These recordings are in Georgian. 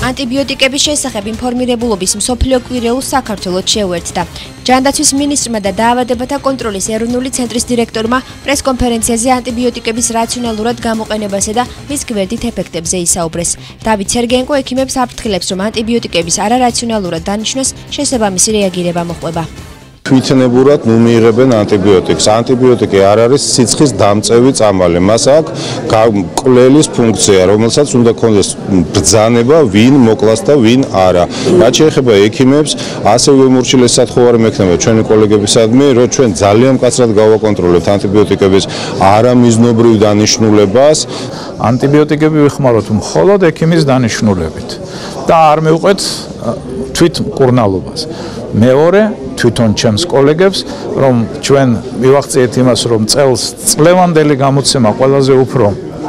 Ანტიბიოტიკების შესახებ ინფორმირებულობის მსოფლიო კვირეულს საქართველოს შეუერთდა. ჯანდაცვის მინისტრმა და დაავადებათა კონტროლის ეროვნული ცენტრის დირექტორმა პრესკონფერენციაზე ანტიბიოტიკების რაციონალურად გამოყენებასა და მის გვერდით ეფექტებზე ისაუბრეს. დავით სერგეენკო ექიმებს აფრთხილებს, რომ ანტიბიოტიკების არარაციონალურად დანიშვნას შესაბამისი რეაგირება მოჰყვება. თვითნებურად მიიღებენ ანტიბიოტიკს. ანტიბიოტიკი არ არის სიცხის დამწევი წამალი. მას აქვს კვლელის ფუნქცია, რომელსაც უნდა ქონდეს ბრძანება, ვინ მოკლას და ვინ არა. რაც შეეხება ექიმებს, ასევე უმორჩილეს სათხოვარი მექნება ჩვენი კოლეგებისადმი, რომ ჩვენ ძალიან მკაცრად გავაკონტროლებთ ანტიბიოტიკების არამიზნობრივ დანიშნულებას. ანტიბიოტიკები ვიხმაროთ მხოლოდ ექიმის დანიშნულებით და არ მივყვეთ თვით მკურნალობას. მეორე თვითონ ჩემს კოლეგებს, რომ ჩვენ მივახციეთ იმას, რომ წელს წლევანდელი გამოცემა ყველაზე უფრო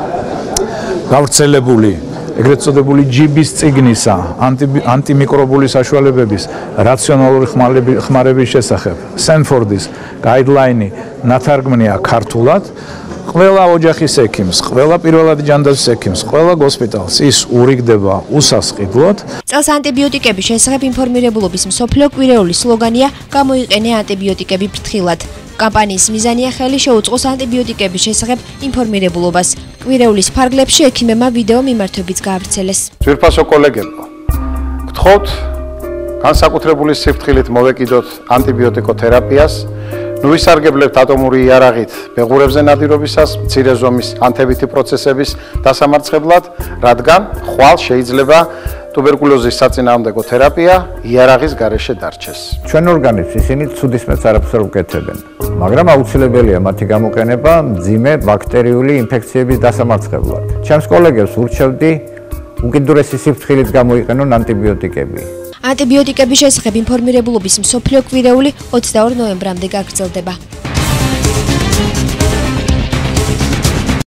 გავრცელებული, ეგრეთ წოდებული ჯიბის წიგნისა, ანტიმიკრობული საშუალებების რაციონალური ხმარების შესახებ, სენფორდის გაიდლაინი ნათარგმნია ქართულად. ყველა ოჯახის ექიმს, ყველა პირველადი ჯანდაცვის ექიმს, ყველა გოსპიტალს ის ურიგდება უსასყიდლოდ. წელს ანტიბიოტიკების შესახებ ინფორმირებულობის მსოფლიო კვირეულის სლოგანია „გამოიყენე ანტიბიოტიკები ფრთხილად“. კამპანიის მიზანია ხელი შეუწყოს ანტიბიოტიკების შესახებ ინფორმირებულობას. კვირეულის ფარგლებში ექიმებმა ვიდეო მიმართვებიც გაავრცელეს. ძვირფასო კოლეგებო, გთხოვთ განსაკუთრებული სიფრთხილით მოვეკიდოთ ანტიბიოტიკოთერაპიას. ვისარგებლებთ ატომური იარაღით ბეღურებზე ნადირობისას, მცირე ზომის ანთებითი პროცესების დასამარცხებლად, რადგან ხვალ შეიძლება ტუბერკულოზის საწინააღმდეგო თერაპია იარაღის გარეშე დარჩეს. ჩვენ ორგანიზმს ისინი ცუდისმეტს არაფერს არ უკეთებენ, მაგრამ აუცილებელია მათი გამოყენება მძიმე ბაქტერიული ინფექციების დასამარცხებლად. ჩემს კოლეგებს ურჩევდი უკიდურესი სიფრთხილით გამოიყენონ ანტიბიოტიკები. ანტიბიოტიკების შესახებ ინფორმირებულობის მსოფლიო კვირეული 22 ნოემბრამდე გაგრძელდება.